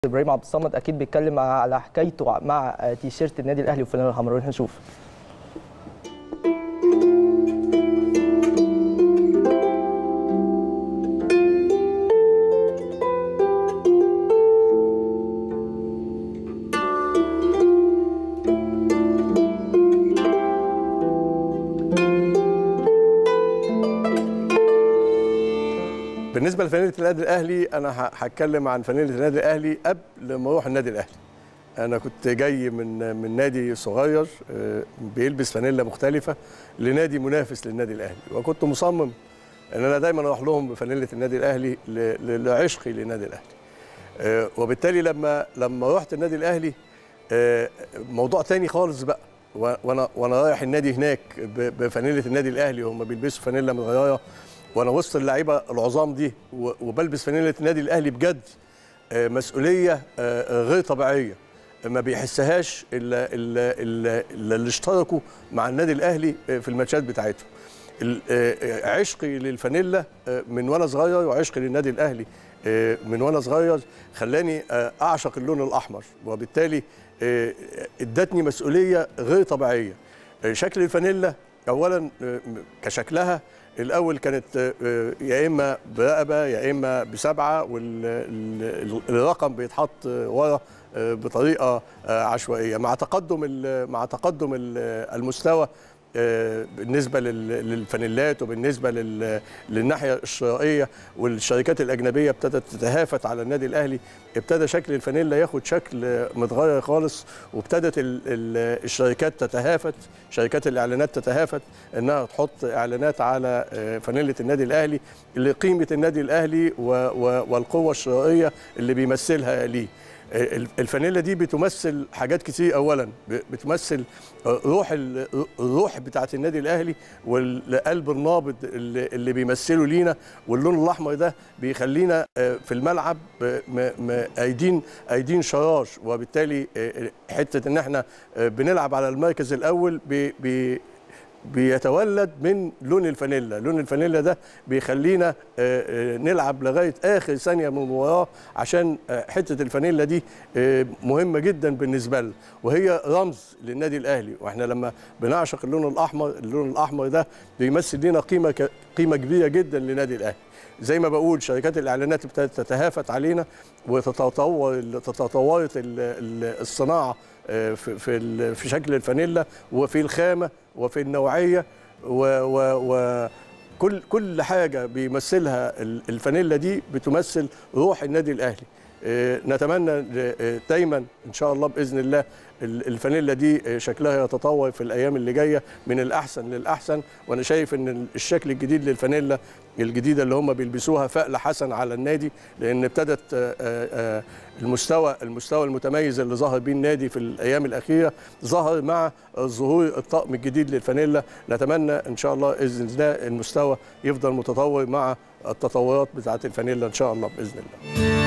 ابراهيم عبد الصمد اكيد بيتكلم على حكايته مع تيشيرت النادي الاهلي والفانيلا الحمراء. هنشوف. بالنسبه لفانيله النادي الاهلي، انا هتكلم عن فانيله النادي الاهلي قبل ما اروح النادي الاهلي. انا كنت جاي من نادي صغير بيلبس فانيله مختلفه لنادي منافس للنادي الاهلي، وكنت مصمم ان انا دايما اروح لهم بفانيله النادي الاهلي لعشقي للنادي الاهلي. وبالتالي لما رحت النادي الاهلي موضوع تاني خالص بقى، وانا رايح النادي هناك بفانيله النادي الاهلي وهم بيلبسوا فانيله متغيره، وانا وسط اللعيبه العظام دي وبلبس فانيله النادي الاهلي بجد. مسؤوليه غير طبيعيه ما بيحسهاش اللي اشتركوا مع النادي الاهلي في الماتشات بتاعتهم. عشقي للفانيلا من وانا صغير وعشقي للنادي الاهلي من وانا صغير خلاني اعشق اللون الاحمر، وبالتالي ادتني مسؤوليه غير طبيعيه. شكل الفانيلا اولا كشكلها الاول كانت يا اما برقبه يا اما بسبعه، والرقم بيتحط ورا بطريقه عشوائيه. مع تقدم المستوى بالنسبه للفانيلات وبالنسبه للناحيه الشرائيه، والشركات الاجنبيه ابتدت تتهافت على النادي الاهلي، ابتدى شكل الفانيلا ياخد شكل متغير خالص، وابتدت الشركات تتهافت، شركات الاعلانات تتهافت انها تحط اعلانات على فانيله النادي الاهلي لقيمه النادي الاهلي والقوه الشرائيه اللي بيمثلها ليه. الفانيلا دي بتمثل حاجات كتير. اولا بتمثل الروح بتاعه النادي الاهلي والقلب النابض اللي بيمثله لينا، واللون الاحمر ده بيخلينا في الملعب ايدين شرار، وبالتالي حته ان احنا بنلعب على المركز الاول بيتولد من لون الفانيلا. لون الفانيلا ده بيخلينا نلعب لغايه اخر ثانيه من المباراه، عشان حته الفانيلا دي مهمه جدا بالنسبه لنا، وهي رمز للنادي الاهلي. واحنا لما بنعشق اللون الاحمر، اللون الاحمر ده بيمثل لنا قيمه كبيره جدا للنادي الاهلي. زي ما بقول شركات الاعلانات ابتدت تتهافت علينا، وتطورت الصناعه في شكل الفانيلا وفي الخامه وفي النوعيه، وكل حاجه بيمثلها الفانيلا دي بتمثل روح النادي الاهلي. نتمنى دايما ان شاء الله باذن الله الفانيلا دي شكلها يتطور في الايام اللي جايه من الاحسن للاحسن. وانا شايف ان الشكل الجديد للفانيلا الجديده اللي هم بيلبسوها فأل حسن على النادي، لان ابتدت المستوى المتميز اللي ظهر بيه النادي في الايام الاخيره ظهر مع ظهور الطقم الجديد للفانيلا. نتمنى ان شاء الله باذن الله المستوى يفضل متطور مع التطورات بتاعه الفانيلا ان شاء الله باذن الله.